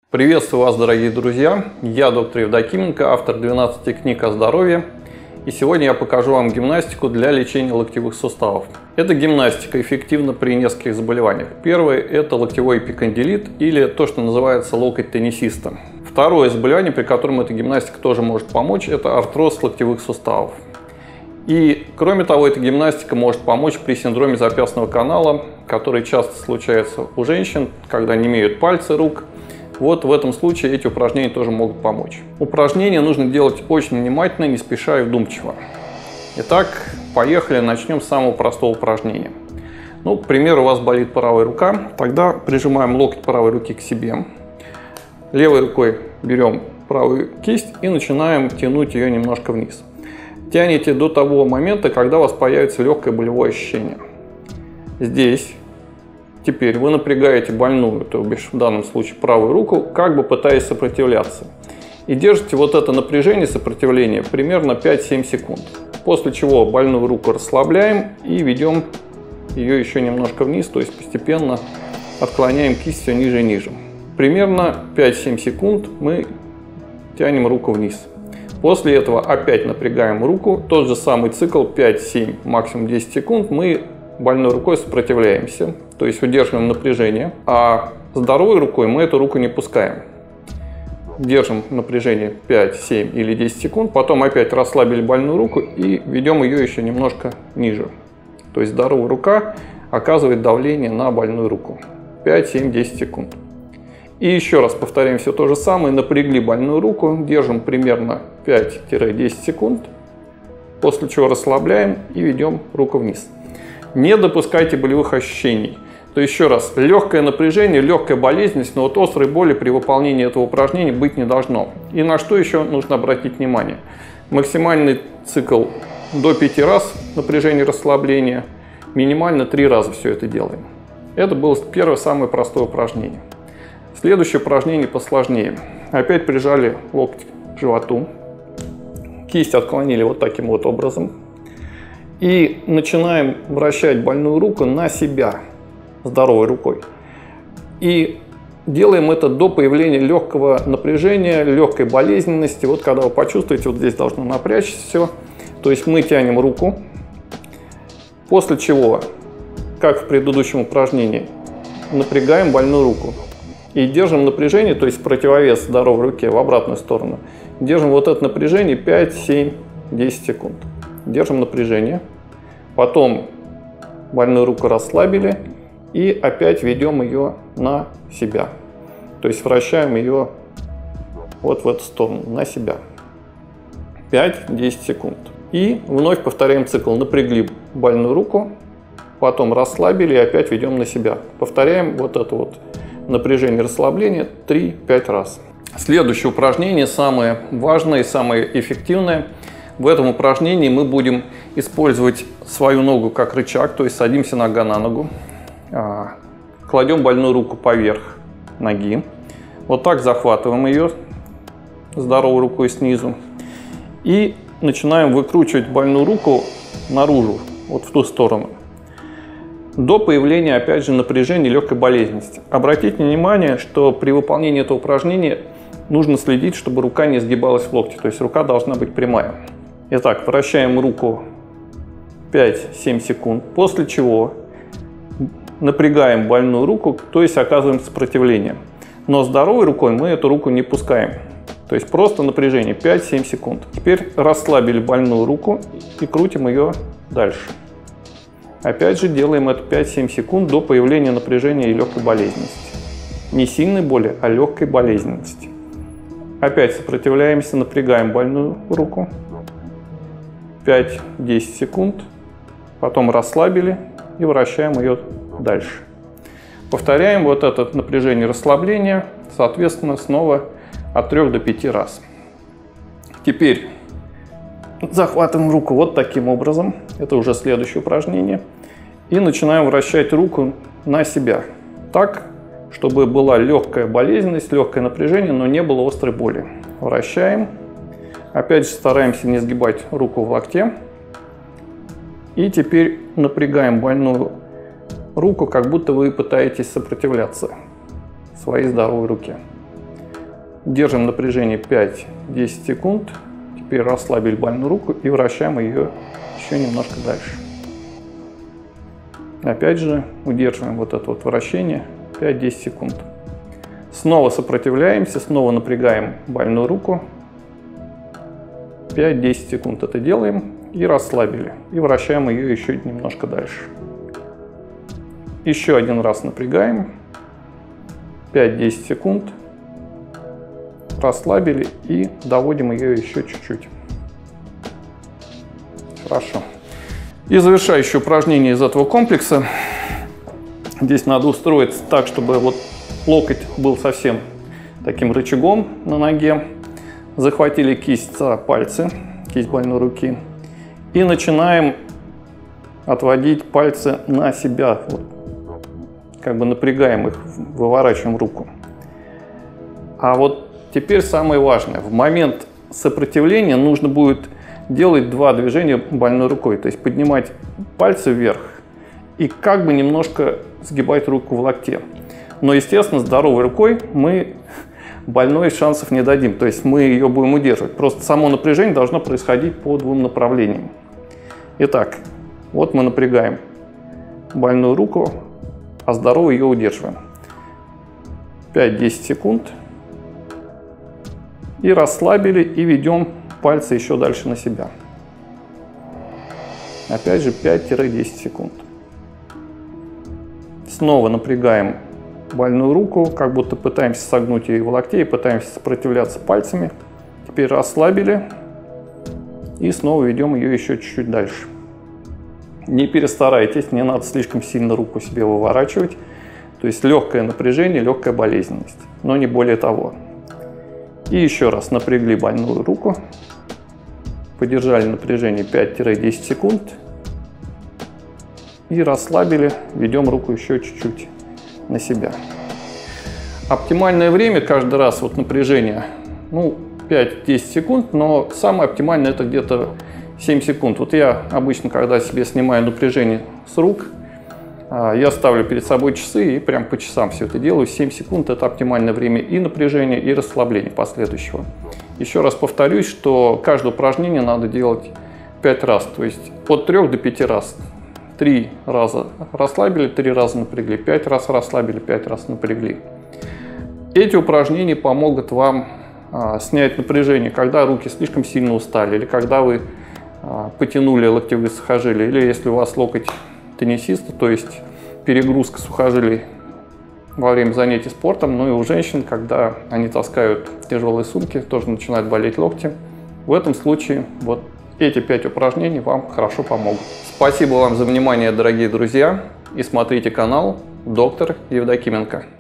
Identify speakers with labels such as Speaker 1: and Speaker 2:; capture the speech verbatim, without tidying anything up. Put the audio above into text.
Speaker 1: Приветствую вас, дорогие друзья! Я доктор Евдокименко, автор двенадцати книг о здоровье. И сегодня я покажу вам гимнастику для лечения локтевых суставов. Эта гимнастика эффективна при нескольких заболеваниях. Первое – это локтевой эпикондилит, или то, что называется локоть теннисиста. Второе заболевание, при котором эта гимнастика тоже может помочь, это артроз локтевых суставов. И, кроме того, эта гимнастика может помочь при синдроме запястного канала, который часто случается у женщин, когда немеют пальцы рук. Вот в этом случае эти упражнения тоже могут помочь. Упражнения нужно делать очень внимательно, не спеша и вдумчиво. Итак, поехали, начнем с самого простого упражнения. Ну, к примеру, у вас болит правая рука, тогда прижимаем локоть правой руки к себе. Левой рукой берем правую кисть и начинаем тянуть ее немножко вниз. Тянете до того момента, когда у вас появится легкое болевое ощущение. Здесь. Теперь вы напрягаете больную, то бишь в данном случае правую руку, как бы пытаясь сопротивляться. И держите вот это напряжение, сопротивление примерно пять-семь секунд. После чего больную руку расслабляем и ведем ее еще немножко вниз, то есть постепенно отклоняем кисть все ниже и ниже. Примерно пять-семь секунд мы тянем руку вниз. После этого опять напрягаем руку, тот же самый цикл пять-семь, максимум десять секунд мы больной рукой сопротивляемся, то есть удерживаем напряжение, а здоровой рукой мы эту руку не пускаем. Держим напряжение пять-семь или десять секунд, потом опять расслабили больную руку и ведем ее еще немножко ниже. То есть здоровая рука оказывает давление на больную руку. пять-семь-десять секунд. И еще раз повторяем все то же самое, напрягли больную руку, держим примерно пять-десять секунд, после чего расслабляем и ведем руку вниз. Не допускайте болевых ощущений. То есть еще раз, легкое напряжение, легкая болезненность, но вот острой боли при выполнении этого упражнения быть не должно. И на что еще нужно обратить внимание? Максимальный цикл до пяти раз напряжение расслабления, минимально три раза все это делаем. Это было первое, самое простое упражнение. Следующее упражнение посложнее. Опять прижали локоть к животу, кисть отклонили вот таким вот образом. И начинаем вращать больную руку на себя здоровой рукой. И делаем это до появления легкого напряжения, легкой болезненности. Вот когда вы почувствуете, вот здесь должно напрячься все. То есть мы тянем руку, после чего, как в предыдущем упражнении, напрягаем больную руку. И держим напряжение, то есть противовес здоровой руке в обратную сторону. Держим вот это напряжение пять-семь-десять секунд. Держим напряжение, потом больную руку расслабили и опять ведем ее на себя. То есть вращаем ее вот в эту сторону, на себя. пять-десять секунд. И вновь повторяем цикл. Напрягли больную руку, потом расслабили и опять ведем на себя. Повторяем вот это вот напряжение, расслабление три-пять раз. Следующее упражнение самое важное и самое эффективное. В этом упражнении мы будем использовать свою ногу как рычаг, то есть садимся нога на ногу, кладем больную руку поверх ноги, вот так захватываем ее здоровой рукой снизу и начинаем выкручивать больную руку наружу, вот в ту сторону, до появления опять же напряжения и легкой болезненности. Обратите внимание, что при выполнении этого упражнения нужно следить, чтобы рука не сгибалась в локте, то есть рука должна быть прямая. Итак, вращаем руку пять-семь секунд, после чего напрягаем больную руку, то есть оказываем сопротивление. Но здоровой рукой мы эту руку не пускаем. То есть просто напряжение пять-семь секунд. Теперь расслабили больную руку и крутим ее дальше. Опять же делаем это пять-семь секунд до появления напряжения и легкой болезненности. Не сильной боли, а легкой болезненности. Опять сопротивляемся, напрягаем больную руку. пять-десять секунд, потом расслабили и вращаем ее дальше. Повторяем вот это напряжение расслабления, соответственно, снова от трёх до пяти раз. Теперь захватываем руку вот таким образом, это уже следующее упражнение, и начинаем вращать руку на себя, так, чтобы была легкая болезненность, легкое напряжение, но не было острой боли. Вращаем. Опять же стараемся не сгибать руку в локте. И теперь напрягаем больную руку, как будто вы пытаетесь сопротивляться своей здоровой руке. Держим напряжение пять-десять секунд. Теперь расслабили больную руку и вращаем ее еще немножко дальше. Опять же удерживаем вот это вот вращение пять-десять секунд. Снова сопротивляемся, снова напрягаем больную руку. пять-десять секунд это делаем и расслабили. И вращаем ее еще немножко дальше. Еще один раз напрягаем. пять-десять секунд. Расслабили и доводим ее еще чуть-чуть. Хорошо. И завершающее упражнение из этого комплекса. Здесь надо устроиться так, чтобы вот локоть был совсем таким рычагом на ноге. Захватили кисть за пальцы, кисть больной руки. И начинаем отводить пальцы на себя. Вот, как бы напрягаем их, выворачиваем руку. А вот теперь самое важное. В момент сопротивления нужно будет делать два движения больной рукой. То есть поднимать пальцы вверх и как бы немножко сгибать руку в локте. Но, естественно, здоровой рукой мы больной шансов не дадим. То есть мы ее будем удерживать. Просто само напряжение должно происходить по двум направлениям. Итак, вот мы напрягаем больную руку, а здоровую ее удерживаем. пять-десять секунд. И расслабили, и ведем пальцы еще дальше на себя. Опять же пять-десять секунд. Снова напрягаем больную руку, как будто пытаемся согнуть ее в локте и пытаемся сопротивляться пальцами. Теперь расслабили и снова ведем ее еще чуть-чуть дальше. Не перестарайтесь, не надо слишком сильно руку себе выворачивать. То есть легкое напряжение, легкая болезненность, но не более того. И еще раз напрягли больную руку, подержали напряжение пять-десять секунд и расслабили, ведем руку еще чуть-чуть на себя. Оптимальное время каждый раз вот напряжение, ну, пять-десять секунд, но самое оптимальное это где-то семь секунд. Вот я обычно, когда себе снимаю напряжение с рук, я ставлю перед собой часы и прям по часам все это делаю. семь секунд это оптимальное время и напряжения, и расслабления последующего. Еще раз повторюсь, что каждое упражнение надо делать пять раз, то есть от трёх до пяти раз. три раза расслабили, три раза напрягли, пять раз расслабили, пять раз напрягли. Эти упражнения помогут вам а, снять напряжение, когда руки слишком сильно устали, или когда вы а, потянули локтевые сухожилия, или если у вас локоть теннисиста, то есть перегрузка сухожилий во время занятий спортом. Ну и у женщин, когда они таскают тяжелые сумки, тоже начинают болеть локти. В этом случае вот эти пять упражнений вам хорошо помогут. Спасибо вам за внимание, дорогие друзья, и смотрите канал доктор Евдокименко.